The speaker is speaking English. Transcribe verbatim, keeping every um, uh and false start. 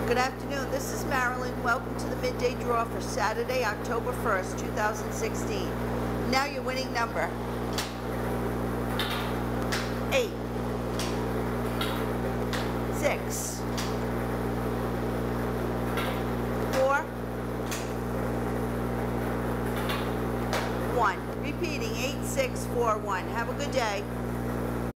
Good afternoon, this is Marilyn. Welcome to the midday draw for Saturday, October first, two thousand sixteen. Now your winning number: eight, six, four, one. Repeating, eight, six, four, one. Have a good day.